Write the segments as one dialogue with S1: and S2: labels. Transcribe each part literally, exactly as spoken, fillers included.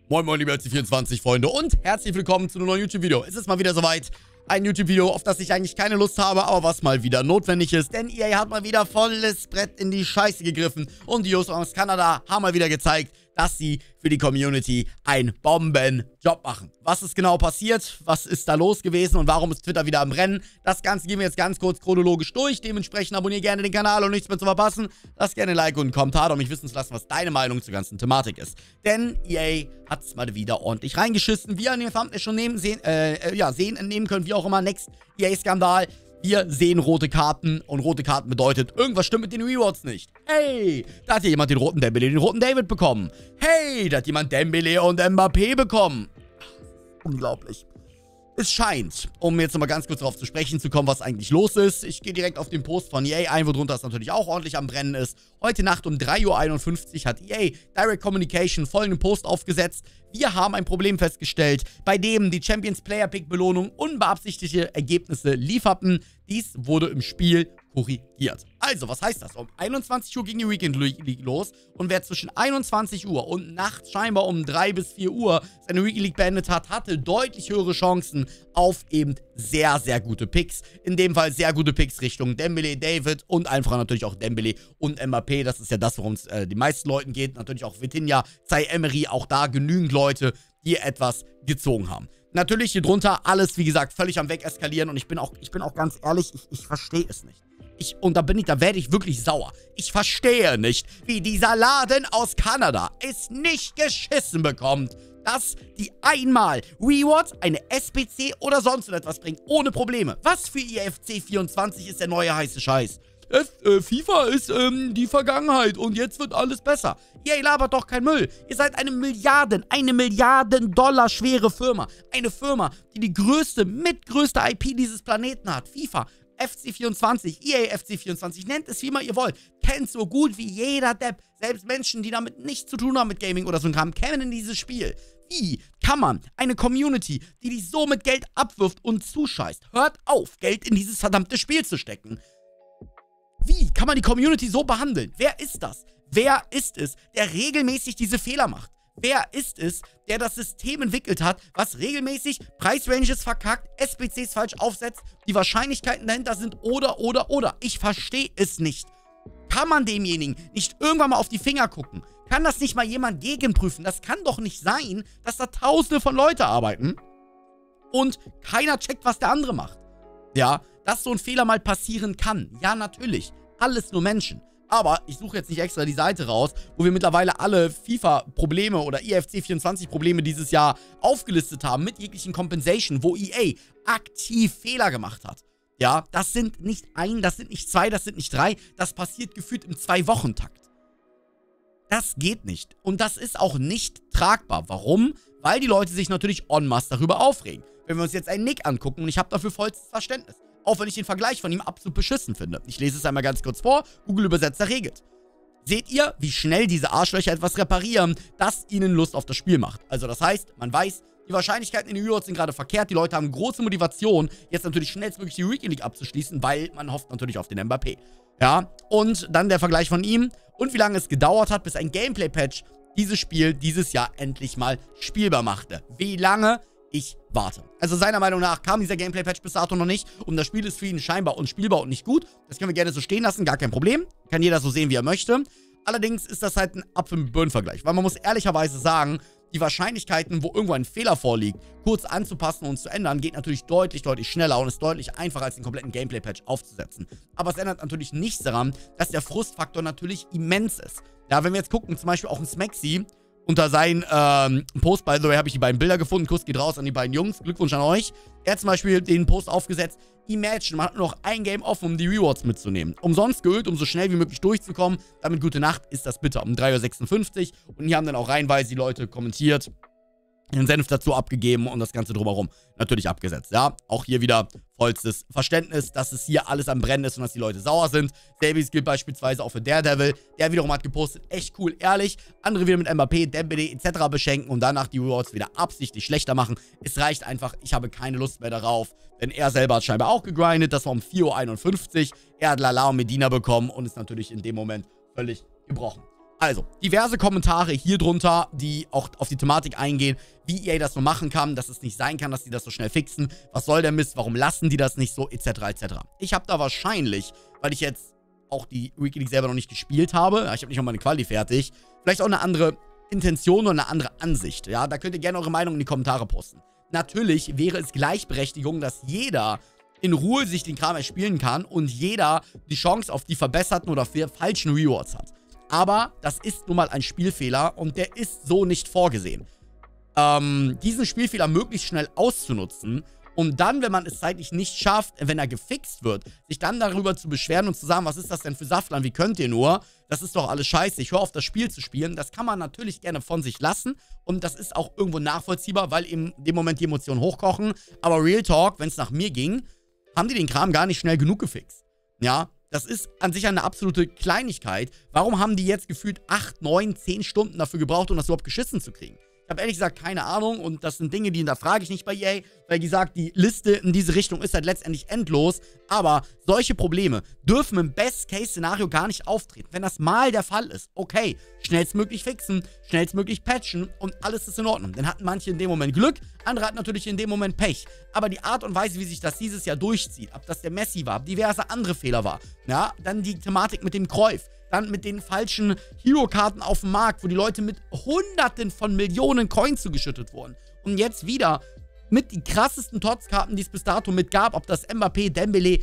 S1: Moin moin liebe F C vierundzwanzig Freunde und herzlich willkommen zu einem neuen YouTube-Video. Es ist mal wieder soweit. Ein YouTube-Video, auf das ich eigentlich keine Lust habe, aber was mal wieder notwendig ist. Denn E A hat mal wieder volles Brett in die Scheiße gegriffen. Und die Jungs aus Kanada haben mal wieder gezeigt, dass sie für die Community einen Bombenjob machen. Was ist genau passiert? Was ist da los gewesen? Und warum ist Twitter wieder am Rennen? Das Ganze gehen wir jetzt ganz kurz chronologisch durch. Dementsprechend abonniere gerne den Kanal, um nichts mehr zu verpassen. Lass gerne ein Like und einen Kommentar, um mich wissen zu lassen, was deine Meinung zur ganzen Thematik ist. Denn E A hat es mal wieder ordentlich reingeschissen. Wie ihr an dem Thumbnail schon nehmen, sehen, äh, ja, sehen, entnehmen könnt, wie auch immer. Next E A-Skandal. Wir sehen rote Karten und rote Karten bedeutet, irgendwas stimmt mit den Rewards nicht. Hey, da hat hier jemand den roten Dembele, den roten David bekommen. Hey, da hat jemand Dembele und Mbappé bekommen. Unglaublich. Es scheint, um jetzt nochmal ganz kurz darauf zu sprechen zu kommen, was eigentlich los ist. Ich gehe direkt auf den Post von E A ein, wo drunter es natürlich auch ordentlich am Brennen ist. Heute Nacht um drei Uhr einundfünfzig hat E A Direct Communication folgenden Post aufgesetzt. Wir haben ein Problem festgestellt, bei dem die Champions Player Pick Belohnung unbeabsichtigte Ergebnisse lieferten. Dies wurde im Spiel korrigiert. Also, was heißt das? Um einundzwanzig Uhr ging die Weekend League los und wer zwischen einundzwanzig Uhr und nachts scheinbar um drei bis vier Uhr seine Weekend League beendet hat, hatte deutlich höhere Chancen auf eben sehr, sehr gute Picks. In dem Fall sehr gute Picks Richtung Dembele, David und einfach natürlich auch Dembele und Mbappé. Das ist ja das, worum es äh, die meisten Leuten geht. Natürlich auch Vitinha, Zaïre-Emery, auch da genügend Leute, die etwas gezogen haben. Natürlich hier drunter alles, wie gesagt, völlig am Wegeskalieren und ich bin auch, ich bin auch ganz ehrlich, ich, ich verstehe es nicht. Ich, und da bin ich, da werde ich wirklich sauer. Ich verstehe nicht, wie dieser Laden aus Kanada es nicht geschissen bekommt, dass die einmal Rewards, eine S P C oder sonst etwas bringen, ohne Probleme. Was für E A F C vierundzwanzig ist der neue heiße Scheiß? F äh, FIFA ist ähm, die Vergangenheit und jetzt wird alles besser. Ihr labert doch kein Müll. Ihr seid eine Milliarden, eine Milliarden Dollar schwere Firma. Eine Firma, die die größte, mitgrößte I P dieses Planeten hat. FIFA, F C vierundzwanzig, E A F C vierundzwanzig, nennt es wie immer ihr wollt. Kennt so gut wie jeder Depp. Selbst Menschen, die damit nichts zu tun haben mit Gaming oder so ein Kram, kennen dieses Spiel. Wie kann man eine Community, die dich so mit Geld abwirft und zuscheißt, hört auf, Geld in dieses verdammte Spiel zu stecken? Wie kann man die Community so behandeln? Wer ist das? Wer ist es, der regelmäßig diese Fehler macht? Wer ist es, der das System entwickelt hat, was regelmäßig Preisranges verkackt, S P Cs falsch aufsetzt, die Wahrscheinlichkeiten dahinter sind oder, oder, oder? Ich verstehe es nicht. Kann man demjenigen nicht irgendwann mal auf die Finger gucken? Kann das nicht mal jemand gegenprüfen? Das kann doch nicht sein, dass da tausende von Leute arbeiten und keiner checkt, was der andere macht. Ja, dass so ein Fehler mal passieren kann. Ja, natürlich. Alles nur Menschen. Aber ich suche jetzt nicht extra die Seite raus, wo wir mittlerweile alle FIFA-Probleme oder E A F C vierundzwanzig-Probleme dieses Jahr aufgelistet haben mit jeglichen Compensation, wo E A aktiv Fehler gemacht hat. Ja, das sind nicht ein, das sind nicht zwei, das sind nicht drei. Das passiert gefühlt im Zwei-Wochen-Takt. Das geht nicht. Und das ist auch nicht tragbar. Warum? Weil die Leute sich natürlich en masse darüber aufregen. Wenn wir uns jetzt einen Nick angucken, und ich habe dafür vollstes Verständnis. Auch wenn ich den Vergleich von ihm absolut beschissen finde. Ich lese es einmal ganz kurz vor. Google-Übersetzer regelt. Seht ihr, wie schnell diese Arschlöcher etwas reparieren, das ihnen Lust auf das Spiel macht? Also das heißt, man weiß, die Wahrscheinlichkeiten in den Rewards sind gerade verkehrt. Die Leute haben große Motivation, jetzt natürlich schnellstmöglich die Weekend League abzuschließen, weil man hofft natürlich auf den Mbappé. Ja, und dann der Vergleich von ihm. Und wie lange es gedauert hat, bis ein Gameplay-Patch dieses Spiel dieses Jahr endlich mal spielbar machte. Wie lange? Ich warte. Also seiner Meinung nach kam dieser Gameplay-Patch bis dato noch nicht und das Spiel ist für ihn scheinbar unspielbar und nicht gut. Das können wir gerne so stehen lassen, gar kein Problem. Kann jeder so sehen, wie er möchte. Allerdings ist das halt ein Apfel-mit-Birnen-Vergleich, weil man muss ehrlicherweise sagen, die Wahrscheinlichkeiten, wo irgendwo ein Fehler vorliegt, kurz anzupassen und zu ändern, geht natürlich deutlich, deutlich schneller und ist deutlich einfacher, als den kompletten Gameplay-Patch aufzusetzen. Aber es ändert natürlich nichts daran, dass der Frustfaktor natürlich immens ist. Ja, wenn wir jetzt gucken, zum Beispiel auch ein Smaxy, unter seinen ähm, Post, by the way, habe ich die beiden Bilder gefunden. Kuss geht raus an die beiden Jungs. Glückwunsch an euch. Er hat zum Beispiel den Post aufgesetzt. Imagine, man hat nur noch ein Game offen, um die Rewards mitzunehmen. Umsonst geölt, um so schnell wie möglich durchzukommen. Damit gute Nacht ist das bitter. Um drei Uhr sechsundfünfzig. Und hier haben dann auch reihenweise die Leute kommentiert, den Senf dazu abgegeben und das Ganze drumherum natürlich abgesetzt. Ja, auch hier wieder vollstes Verständnis, dass es hier alles am Brennen ist und dass die Leute sauer sind. Selbiges gilt beispielsweise auch für Daredevil. Der wiederum hat gepostet, echt cool, ehrlich. Andere wieder mit Mbappé, Dembele et cetera beschenken und danach die Rewards wieder absichtlich schlechter machen. Es reicht einfach, ich habe keine Lust mehr darauf, denn er selber hat scheinbar auch gegrindet. Das war um vier Uhr einundfünfzig. Er hat Lala und Medina bekommen und ist natürlich in dem Moment völlig gebrochen. Also, diverse Kommentare hier drunter, die auch auf die Thematik eingehen, wie E A das so machen kann, dass es nicht sein kann, dass die das so schnell fixen. Was soll der Mist? Warum lassen die das nicht so? Etc. et cetera. Ich habe da wahrscheinlich, weil ich jetzt auch die Weekly League selber noch nicht gespielt habe, ich habe nicht noch meine Quali fertig, vielleicht auch eine andere Intention oder eine andere Ansicht. Ja, da könnt ihr gerne eure Meinung in die Kommentare posten. Natürlich wäre es Gleichberechtigung, dass jeder in Ruhe sich den Kram erspielen kann und jeder die Chance auf die verbesserten oder falschen Rewards hat. Aber das ist nun mal ein Spielfehler und der ist so nicht vorgesehen. Ähm, diesen Spielfehler möglichst schnell auszunutzen und dann, wenn man es zeitlich nicht schafft, wenn er gefixt wird, sich dann darüber zu beschweren und zu sagen, was ist das denn für Saftland, wie könnt ihr nur? Das ist doch alles scheiße, ich höre auf das Spiel zu spielen. Das kann man natürlich gerne von sich lassen und das ist auch irgendwo nachvollziehbar, weil in dem Moment die Emotionen hochkochen. Aber Real Talk, wenn es nach mir ging, haben die den Kram gar nicht schnell genug gefixt. Ja, das ist an sich eine absolute Kleinigkeit. Warum haben die jetzt gefühlt acht, neun, zehn Stunden dafür gebraucht, um das überhaupt geschissen zu kriegen? Ich habe ehrlich gesagt keine Ahnung und das sind Dinge, die hinterfrage ich nicht bei E A, weil gesagt, die Liste in diese Richtung ist halt letztendlich endlos, aber solche Probleme dürfen im Best-Case-Szenario gar nicht auftreten. Wenn das mal der Fall ist, okay, schnellstmöglich fixen, schnellstmöglich patchen und alles ist in Ordnung. Dann hatten manche in dem Moment Glück, andere hatten natürlich in dem Moment Pech. Aber die Art und Weise, wie sich das dieses Jahr durchzieht, ob das der Messi war, ob diverse andere Fehler war, ja, dann die Thematik mit dem Cruyff, dann mit den falschen Hero-Karten auf dem Markt, wo die Leute mit Hunderten von Millionen Coins zugeschüttet wurden. Und jetzt wieder mit die krassesten T O T S-Karten, die es bis dato mit gab, ob das Mbappé, Dembele,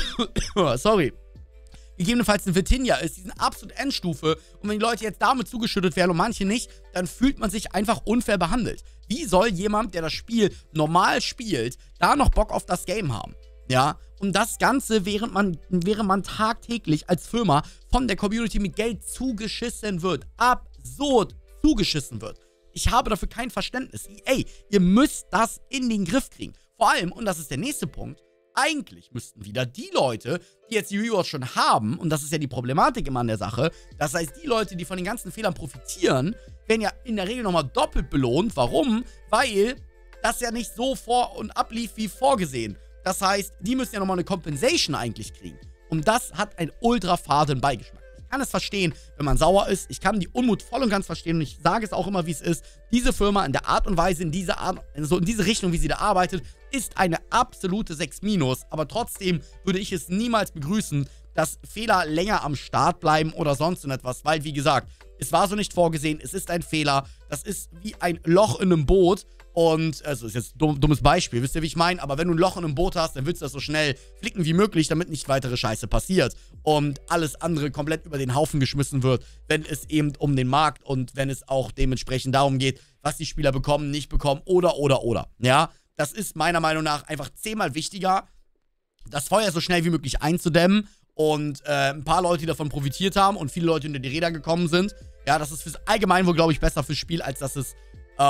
S1: sorry, gegebenenfalls ein Vitinha ist, die sind absolut Endstufe. Und wenn die Leute jetzt damit zugeschüttet werden und manche nicht, dann fühlt man sich einfach unfair behandelt. Wie soll jemand, der das Spiel normal spielt, da noch Bock auf das Game haben? Ja, und das Ganze, während man, während man tagtäglich als Firma von der Community mit Geld zugeschissen wird. Absurd zugeschissen wird. Ich habe dafür kein Verständnis. Ey, ihr müsst das in den Griff kriegen. Vor allem, und das ist der nächste Punkt, eigentlich müssten wieder die Leute, die jetzt die Rewards schon haben, und das ist ja die Problematik immer an der Sache, das heißt, die Leute, die von den ganzen Fehlern profitieren, werden ja in der Regel nochmal doppelt belohnt. Warum? Weil das ja nicht so vor- und ablief wie vorgesehen. Das heißt, die müssen ja nochmal eine Compensation eigentlich kriegen. Und das hat einen ultra faden Beigeschmack. Ich kann es verstehen, wenn man sauer ist. Ich kann die Unmut voll und ganz verstehen. Und ich sage es auch immer, wie es ist. Diese Firma in der Art und Weise, in diese, Art, so in diese Richtung, wie sie da arbeitet, ist eine absolute sechs minus. Aber trotzdem würde ich es niemals begrüßen, dass Fehler länger am Start bleiben oder sonst etwas. Weil, wie gesagt, es war so nicht vorgesehen. Es ist ein Fehler. Das ist wie ein Loch in einem Boot. Und, also ist jetzt ein dumm, dummes Beispiel, wisst ihr, wie ich meine? Aber wenn du ein Loch in einem Boot hast, dann willst du das so schnell flicken wie möglich, damit nicht weitere Scheiße passiert. Und alles andere komplett über den Haufen geschmissen wird, wenn es eben um den Markt und wenn es auch dementsprechend darum geht, was die Spieler bekommen, nicht bekommen oder, oder, oder. Ja, das ist meiner Meinung nach einfach zehnmal wichtiger, das Feuer so schnell wie möglich einzudämmen und äh, ein paar Leute, die davon profitiert haben und viele Leute unter die Räder gekommen sind. Ja, das ist fürs Allgemeinwohl, glaube ich, besser fürs Spiel, als dass es,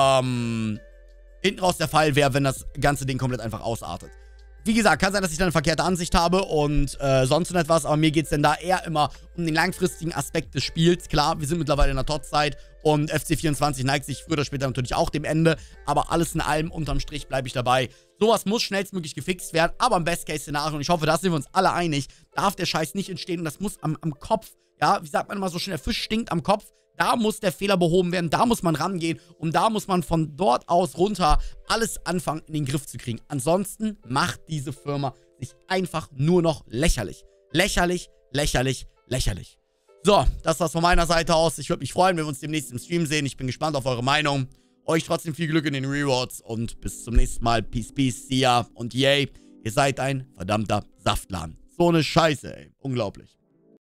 S1: ähm... hinten raus der Fall wäre, wenn das ganze Ding komplett einfach ausartet. Wie gesagt, kann sein, dass ich da eine verkehrte Ansicht habe und äh, sonst noch etwas, aber mir geht es denn da eher immer um den langfristigen Aspekt des Spiels. Klar, wir sind mittlerweile in der T O T S-Zeit und F C vierundzwanzig neigt sich früher oder später natürlich auch dem Ende, aber alles in allem, unterm Strich bleibe ich dabei. Sowas muss schnellstmöglich gefixt werden, aber im Best-Case-Szenario, und ich hoffe, da sind wir uns alle einig, darf der Scheiß nicht entstehen und das muss am, am Kopf, ja, wie sagt man immer so schön, der Fisch stinkt am Kopf. Da muss der Fehler behoben werden, da muss man rangehen und da muss man von dort aus runter alles anfangen, in den Griff zu kriegen. Ansonsten macht diese Firma sich einfach nur noch lächerlich. Lächerlich, lächerlich, lächerlich. So, das war's von meiner Seite aus. Ich würde mich freuen, wenn wir uns demnächst im Stream sehen. Ich bin gespannt auf eure Meinung. Euch trotzdem viel Glück in den Rewards und bis zum nächsten Mal. Peace, peace, see ya und yay. Ihr seid ein verdammter Saftladen. So eine Scheiße, ey. Unglaublich.